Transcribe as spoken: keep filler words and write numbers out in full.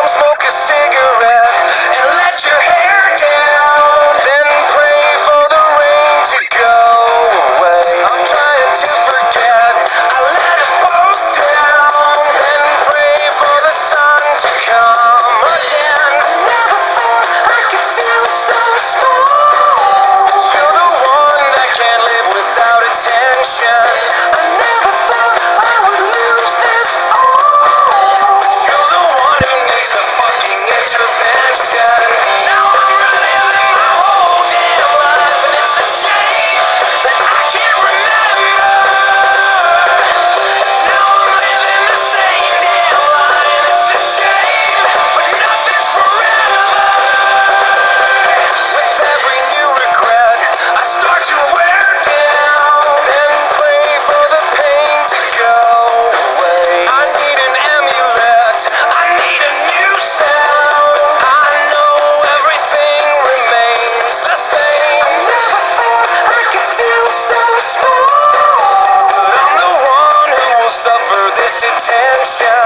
Come smoke a cigarette and let your hair down. Then pray for the rain to go away. I'm trying to forget I let us both down. Then pray for the sun to come again. I never thought I could feel so small. You're the one that can't live without attention. I never thought I would lose this all. You're the one who needs a fucking intervention. Now I'm reliving my whole damn life, and it's a shame that I can't remember. Now I'm living the same damn lie, and it's a shame, but nothing's forever. With every new regret, I start to wear down. Then pray for the pain to go away. I need an amulet, I need a new sound. I know everything remains the same. I never thought I could feel so small, but I'm the one who will suffer this detention.